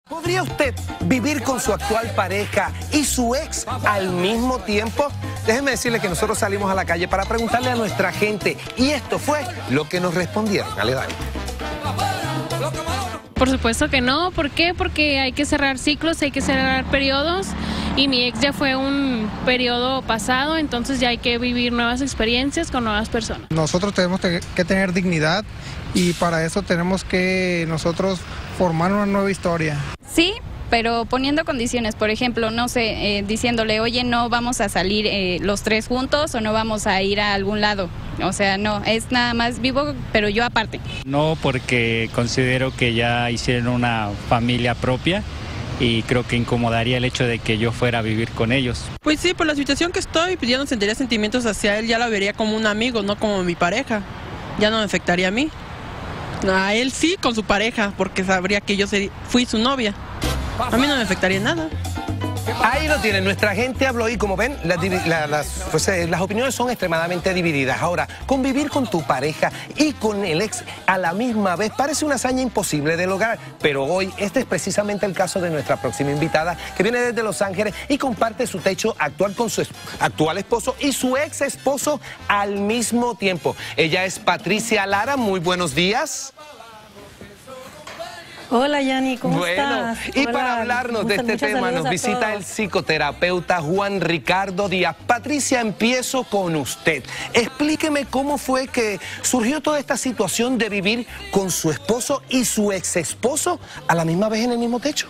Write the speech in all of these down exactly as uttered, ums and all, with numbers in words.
¿Podría usted vivir con su actual pareja y su ex al mismo tiempo? Déjenme decirle que nosotros salimos a la calle para preguntarle a nuestra gente y esto fue lo que nos respondieron. Dale, dale. Por supuesto que no. ¿Por qué? Porque hay que cerrar ciclos, hay que cerrar periodos y mi ex ya fue un periodo pasado, entonces ya hay que vivir nuevas experiencias con nuevas personas. Nosotros tenemos que tener dignidad y para eso tenemos que nosotros formar una nueva historia. Sí, pero poniendo condiciones, por ejemplo, no sé, eh, diciéndole, oye, no vamos a salir eh, los tres juntos o no vamos a ir a algún lado. O sea, no, es nada más vivo, pero yo aparte. No, porque considero que ya hicieron una familia propia y creo que incomodaría el hecho de que yo fuera a vivir con ellos. Pues sí, por la situación que estoy, pues ya no sentiría sentimientos hacia él, ya lo vería como un amigo, no como mi pareja. Ya no me afectaría a mí. A él sí, con su pareja, porque sabría que yo fui su novia. A mí no me afectaría nada. Ahí lo tienen, nuestra gente habló y como ven, las, la, las, pues, eh, las opiniones son extremadamente divididas. Ahora, convivir con tu pareja y con el ex a la misma vez parece una hazaña imposible de lograr, pero hoy este es precisamente el caso de nuestra próxima invitada que viene desde Los Ángeles y comparte su techo actual con su actual esposo y su ex esposo al mismo tiempo. Ella es Patricia Lara, muy buenos días. Hola, Yanni, ¿cómo bueno, estás? Y Hola, para hablarnos muchas, de este tema nos visita todos. el psicoterapeuta Juan Ricardo Díaz. Patricia, empiezo con usted. Explíqueme cómo fue que surgió toda esta situación de vivir con su esposo y su ex esposo a la misma vez en el mismo techo.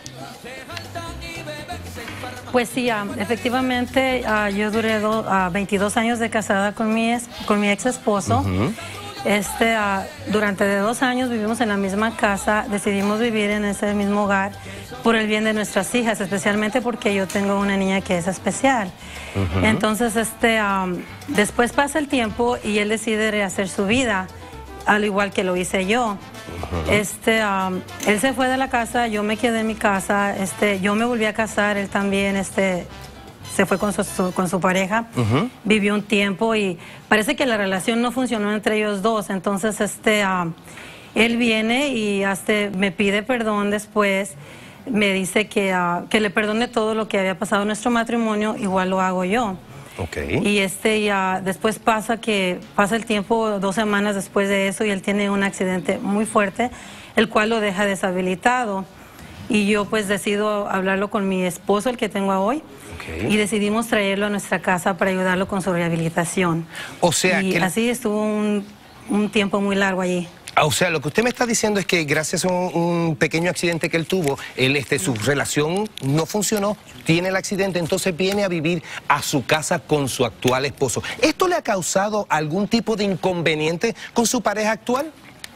Pues sí, uh, efectivamente uh, yo duré do, uh, veintidós años de casada con mi, ex, con mi ex esposo. Uh-huh. Este, uh, durante de dos años vivimos en la misma casa, decidimos vivir en ese mismo hogar por el bien de nuestras hijas, especialmente porque yo tengo una niña que es especial. Uh-huh. Entonces, este, um, después pasa el tiempo y él decide rehacer su vida, al igual que lo hice yo. Uh-huh. Este, um, él se fue de la casa, yo me quedé en mi casa, este, yo me volví a casar, él también, este... se fue con su, su, con su pareja, uh-huh. vivió un tiempo y parece que la relación no funcionó entre ellos dos. Entonces este, uh, él viene y hasta me pide perdón después, me dice que, uh, que le perdone todo lo que había pasado en nuestro matrimonio, igual lo hago yo. Okay. Y este, ya, después pasa que pasa el tiempo, dos semanas después de eso, y él tiene un accidente muy fuerte, el cual lo deja deshabilitado. Y yo pues decido hablarlo con mi esposo, el que tengo hoy, okay. y decidimos traerlo a nuestra casa para ayudarlo con su rehabilitación. O sea, y que así estuvo un, un tiempo muy largo allí. O sea, lo que usted me está diciendo es que gracias a un, un pequeño accidente que él tuvo, él, este, su relación no funcionó, tiene el accidente, entonces viene a vivir a su casa con su actual esposo. ¿Esto le ha causado algún tipo de inconveniente con su pareja actual?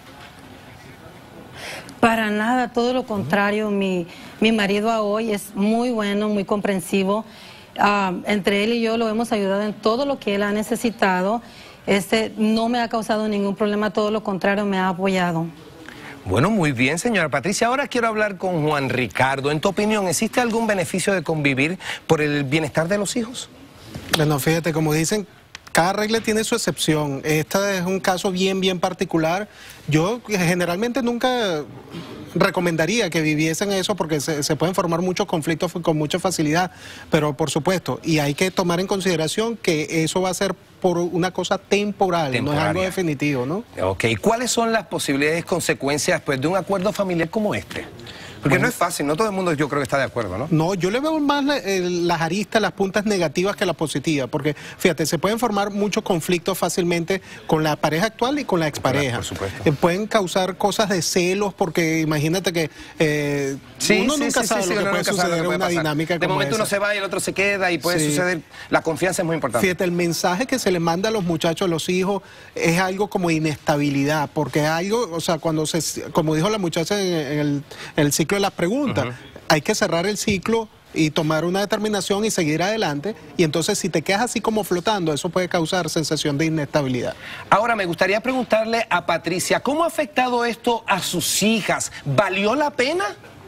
Para nada, todo lo contrario. Mi, mi marido a hoy es muy bueno, muy comprensivo. Uh, entre él y yo lo hemos ayudado en todo lo que él ha necesitado. Este, no me ha causado ningún problema, todo lo contrario, me ha apoyado. Bueno, muy bien, señora Patricia. Ahora quiero hablar con Juan Ricardo. En tu opinión, ¿existe algún beneficio de convivir por el bienestar de los hijos? Bueno, fíjate, como dicen, cada regla tiene su excepción. Este es un caso bien, bien particular. Yo generalmente nunca recomendaría que viviesen eso porque se, se pueden formar muchos conflictos con mucha facilidad, pero por supuesto, y hay que tomar en consideración que eso va a ser por una cosa temporal, temporaria. No es algo definitivo, ¿no? Ok, ¿cuáles son las posibilidades consecuencias pues, de un acuerdo familiar como este? Porque bueno, no es fácil, no todo el mundo yo creo que está de acuerdo, ¿no? No, yo le veo más la, eh, las aristas, las puntas negativas que las positivas, porque fíjate, se pueden formar muchos conflictos fácilmente con la pareja actual y con la expareja. Por supuesto. Eh, pueden causar cosas de celos, porque imagínate que eh, sí, uno sí, nunca sí, sabe sí, lo sí, que puede suceder en una pasar. dinámica de como momento esa. Uno se va y el otro se queda y puede sí. suceder. La confianza es muy importante. Fíjate, el mensaje que se le manda a los muchachos, a los hijos, es algo como inestabilidad, porque es algo, o sea, cuando se, como dijo la muchacha en el, en el ciclo de las preguntas, uh-huh. hay que cerrar el ciclo y tomar una determinación y seguir adelante, y entonces si te quedas así como flotando, eso puede causar sensación de inestabilidad. Ahora me gustaría preguntarle a Patricia, ¿cómo ha afectado esto a sus hijas? ¿Valió la pena?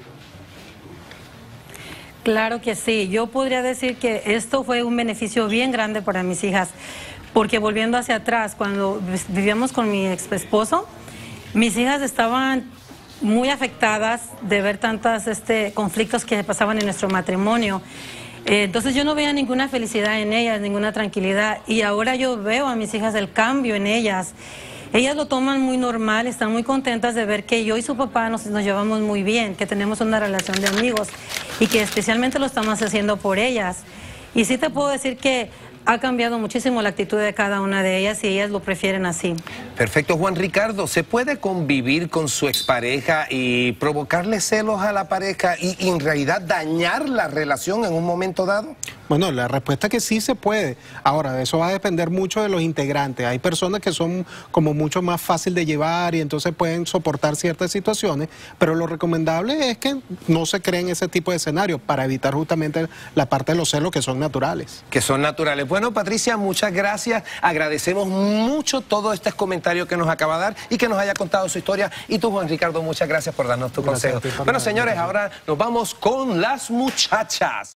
Claro que sí, yo podría decir que esto fue un beneficio bien grande para mis hijas, porque volviendo hacia atrás, cuando vivíamos con mi ex esposo, mis hijas estaban muy afectadas de ver tantos este, conflictos que pasaban en nuestro matrimonio. Eh, entonces yo no veía ninguna felicidad en ellas, ninguna tranquilidad, y ahora yo veo a mis hijas el cambio en ellas. Ellas lo toman muy normal, están muy contentas de ver que yo y su papá nos, nos llevamos muy bien, que tenemos una relación de amigos y que especialmente lo estamos haciendo por ellas. Y sí te puedo decir que ha cambiado muchísimo la actitud de cada una de ellas y ellas lo prefieren así. Perfecto. Juan Ricardo, ¿se puede convivir con su expareja y provocarle celos a la pareja y, y en realidad dañar la relación en un momento dado? Bueno, la respuesta es que sí se puede. Ahora, eso va a depender mucho de los integrantes. Hay personas que son como mucho más fácil de llevar y entonces pueden soportar ciertas situaciones, pero lo recomendable es que no se creen ese tipo de escenarios para evitar justamente la parte de los celos que son naturales. Que son naturales. Bueno, Patricia, muchas gracias. Agradecemos mucho todo este comentario que nos acaba de dar y que nos haya contado su historia. Y tú, Juan Ricardo, muchas gracias por darnos tu consejo. Bueno, señores, ahora nos vamos con las muchachas.